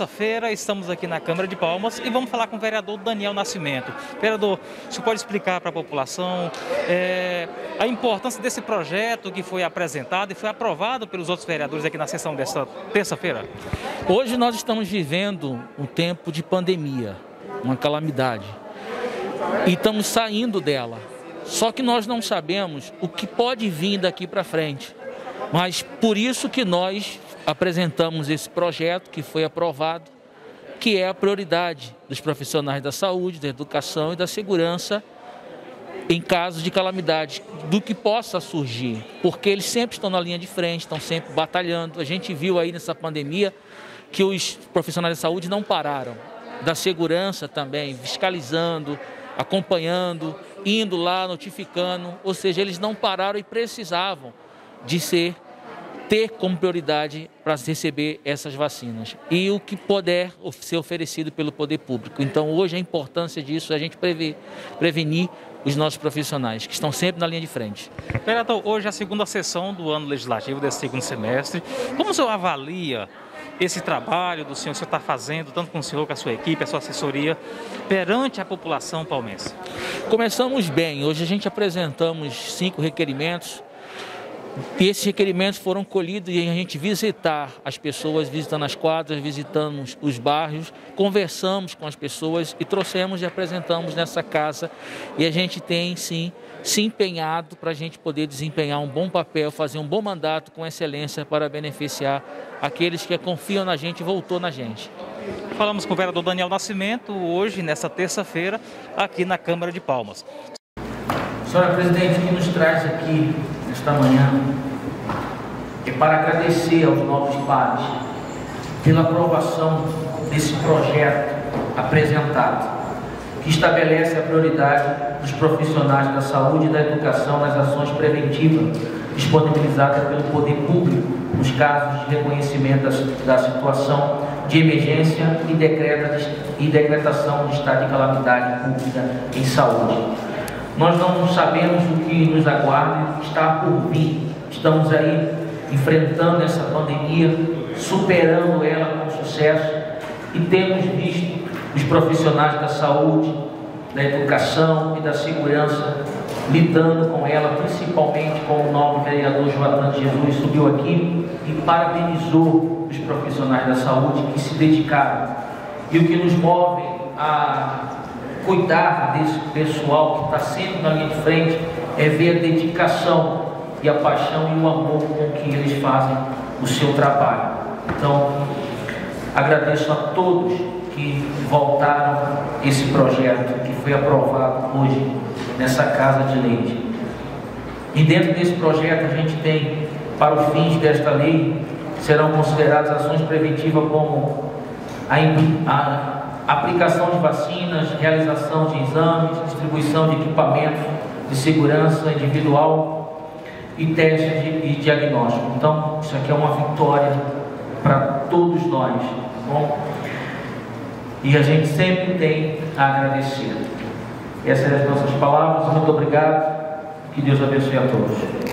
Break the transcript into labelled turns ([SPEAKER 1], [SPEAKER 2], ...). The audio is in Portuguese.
[SPEAKER 1] Terça-feira estamos aqui na Câmara de Palmas e vamos falar com o vereador Daniel Nascimento. Vereador, o senhor pode explicar para a população a importância desse projeto que foi apresentado e foi aprovado pelos outros vereadores aqui na sessão desta terça-feira?
[SPEAKER 2] Hoje nós estamos vivendo um tempo de pandemia, uma calamidade, e estamos saindo dela. Só que nós não sabemos o que pode vir daqui para frente, mas por isso que nós apresentamos esse projeto que foi aprovado, que é a prioridade dos profissionais da saúde, da educação e da segurança em caso de calamidade, do que possa surgir, porque eles sempre estão na linha de frente, estão sempre batalhando. A gente viu aí nessa pandemia que os profissionais da saúde não pararam, da segurança também, fiscalizando, acompanhando, indo lá, notificando, ou seja, eles não pararam e precisavam de ter como prioridade para receber essas vacinas e o que puder ser oferecido pelo poder público. Então, hoje a importância disso é a gente prevenir os nossos profissionais, que estão sempre na linha de frente.
[SPEAKER 1] Vereador, hoje é a segunda sessão do ano legislativo, desse segundo semestre. Como o senhor avalia esse trabalho do senhor, o senhor está fazendo, tanto com o senhor, com a sua equipe, a sua assessoria, perante a população palmense?
[SPEAKER 2] Começamos bem. Hoje a gente apresentamos 5 requerimentos. E esses requerimentos foram colhidos e a gente visitar as pessoas, visitando as quadras, visitando os bairros, conversamos com as pessoas e trouxemos e apresentamos nessa casa. E a gente tem, sim, se empenhado para a gente poder desempenhar um bom papel, fazer um bom mandato com excelência para beneficiar aqueles que confiam na gente e voltou na gente.
[SPEAKER 1] Falamos com o vereador Daniel Nascimento hoje, nessa terça-feira, aqui na Câmara de Palmas.
[SPEAKER 2] Senhora Presidente, o que nos traz aqui nesta manhã é para agradecer aos novos pares pela aprovação desse projeto apresentado, que estabelece a prioridade dos profissionais da saúde e da educação nas ações preventivas disponibilizadas pelo poder público nos casos de reconhecimento da situação de emergência e decretação de estado de calamidade pública em saúde. Nós não sabemos o que nos aguarda, está por vir. Estamos aí enfrentando essa pandemia, superando ela com sucesso e temos visto os profissionais da saúde, da educação e da segurança lidando com ela, principalmente com o nobre vereador Joatan de Jesus, subiu aqui e parabenizou os profissionais da saúde que se dedicaram. E o que nos move a cuidar desse pessoal que está sempre na linha de frente é ver a dedicação e a paixão e o amor com que eles fazem o seu trabalho. Então, agradeço a todos que voltaram esse projeto que foi aprovado hoje nessa Casa de Leite. E dentro desse projeto a gente tem, para os fins desta lei, serão consideradas ações preventivas como a aplicação de vacinas, realização de exames, distribuição de equipamentos de segurança individual e testes e diagnóstico. Então, isso aqui é uma vitória para todos nós, tá bom? E a gente sempre tem a agradecer. Essas são as nossas palavras. Muito obrigado. Que Deus abençoe a todos.